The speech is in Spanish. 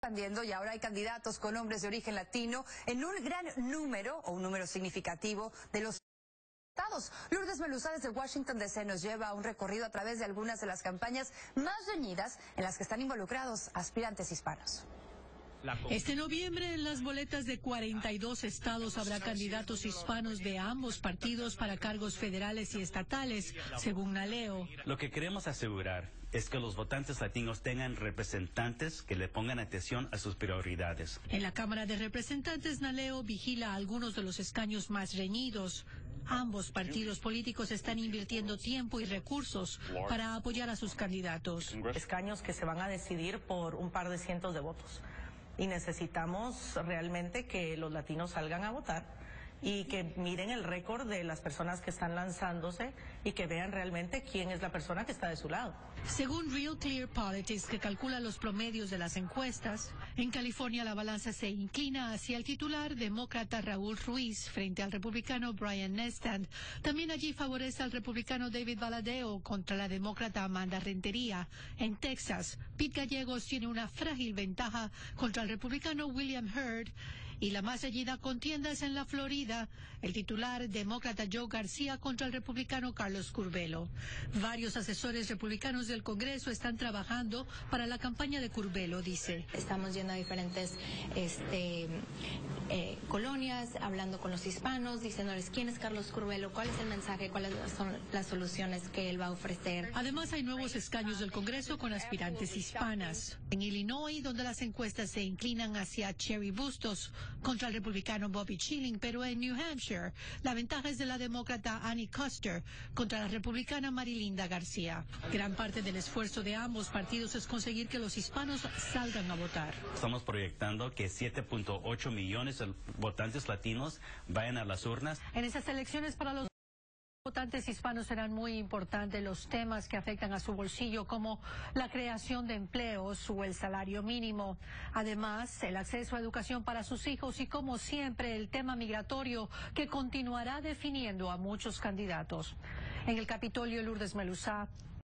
expandiendo y ahora hay candidatos con nombres de origen latino en un gran número o un número significativo de los estados. Lourdes Melusá desde Washington DC nos lleva a un recorrido a través de algunas de las campañas más reñidas en las que están involucrados aspirantes hispanos. Este noviembre en las boletas de 42 estados habrá candidatos hispanos de ambos partidos para cargos federales y estatales, según Naleo. Lo que queremos asegurar es que los votantes latinos tengan representantes que le pongan atención a sus prioridades. En la Cámara de Representantes, Naleo vigila algunos de los escaños más reñidos. Ambos partidos políticos están invirtiendo tiempo y recursos para apoyar a sus candidatos. Escaños que se van a decidir por un par de cientos de votos. Y necesitamos realmente que los latinos salgan a votar y que miren el récord de las personas que están lanzándose y que vean realmente quién es la persona que está de su lado. Según Real Clear Politics, que calcula los promedios de las encuestas, en California la balanza se inclina hacia el titular demócrata Raúl Ruiz frente al republicano Brian Nestand. También allí favorece al republicano David Valadao contra la demócrata Amanda Rentería. En Texas, Pete Gallegos tiene una frágil ventaja contra el republicano William Hurd, y la más reñida contienda es en la Florida, el titular demócrata Joe García contra el republicano Carlos Curbelo. Varios asesores republicanos del Congreso están trabajando para la campaña de Curbelo, dice. Estamos yendo a diferentes colonias, hablando con los hispanos, diciéndoles quién es Carlos Curbelo, cuál es el mensaje, cuáles son las soluciones que él va a ofrecer. Además, hay nuevos escaños del Congreso con aspirantes hispanas. En Illinois, donde las encuestas se inclinan hacia Cheri Bustos contra el republicano Bobby Schilling, pero en New Hampshire, la ventaja es de la demócrata Annie Kuster contra la republicana Marilinda García. Gran parte del esfuerzo de ambos partidos es conseguir que los hispanos salgan a votar. Estamos proyectando que 7.8 millones de votantes latinos vayan a las urnas. En esas elecciones para los votantes hispanos serán muy importantes los temas que afectan a su bolsillo, como la creación de empleos o el salario mínimo. Además, el acceso a educación para sus hijos y, como siempre, el tema migratorio, que continuará definiendo a muchos candidatos. En el Capitolio, Lourdes Melusá,